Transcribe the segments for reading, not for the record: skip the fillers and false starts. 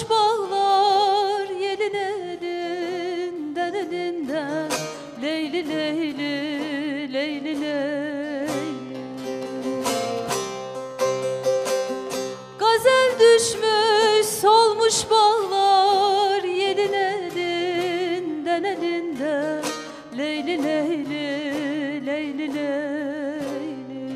solmuş bağlar yelin elinden elinden. Leyli leyli leyli leyli. Gazel düşmüş solmuş bağlar yelin elinden elinden. Leyli leyli leyli leyli.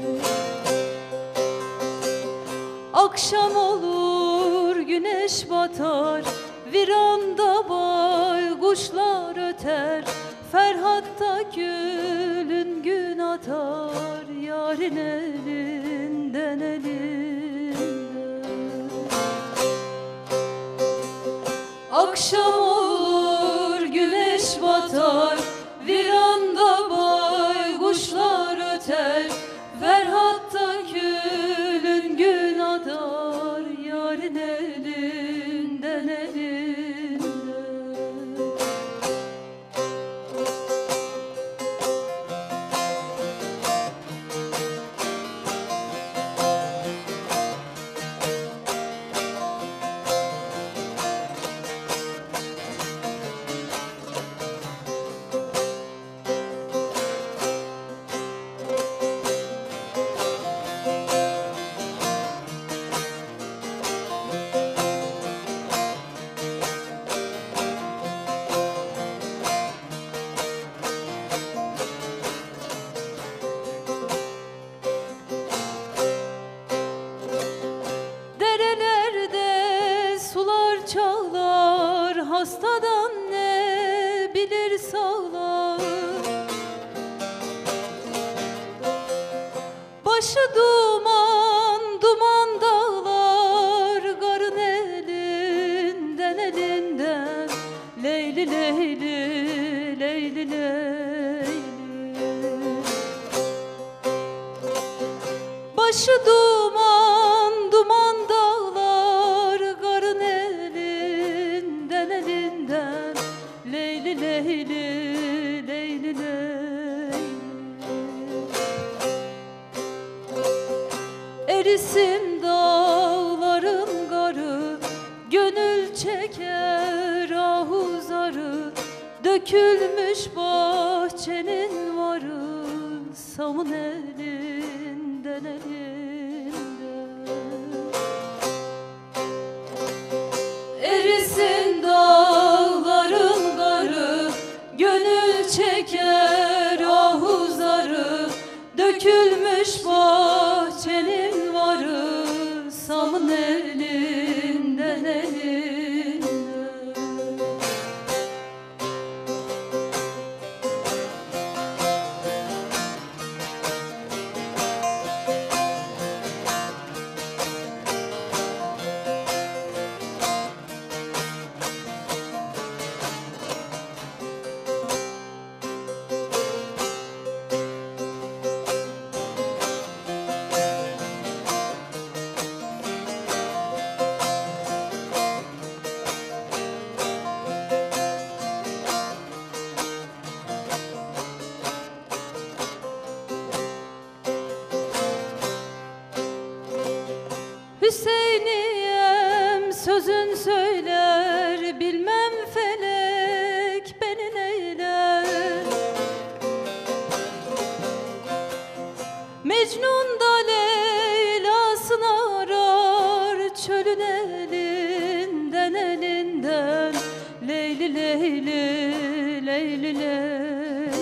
Akşam olur güneş batar, viranda baykuşlar öter. Ferhat'ta gülün gün atar, yarın elinden elinden. Akşam olur güneş batar, viranda baykuşlar öter. Ferhat'ta gülün gün atar, yarın elinden elinden. Çağlar hastadan ne bilir sağlar. Başı duman duman dağlar, garın elinden elinden. Leyli leyli leyli leyli. Başı duman duman dağlar, garın elinden elinden. Leyli leyli leyli leyli. Erisin dağların garı, gönül çeker ahuzarı. Dökülmüş bahçenin varı, samın elinden elinden. Erisin dağların garı, gönül çeker ahuzarı. Dökülmüş bahçenin varı, samın elinden elinden. Hüseyin'im sözün söyler, bilmem felek beni neyler. Mecnun da Leyla'sını arar, çölün elinden elinden. Leyli leyli leyli leyli.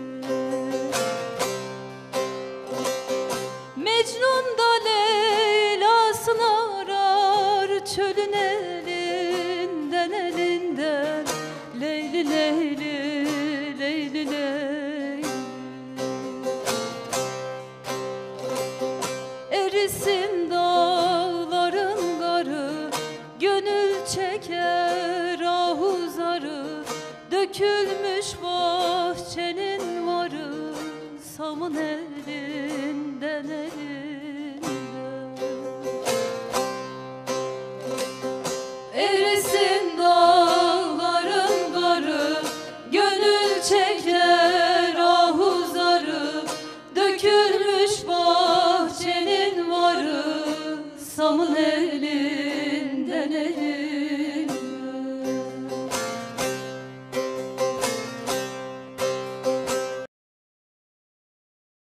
Mecnun da Leyla'sını arar, çölün elinden elinden. Leyli leyli leyli leyli. Erisin dağların garı, gönül çeker ahuzarı. Dökülmüş bahçenin varı, samın elinden elinden. Erisin dağların garı, gönül çeker ahuzarı. Dökülmüş bahçenin varı, samın elinden.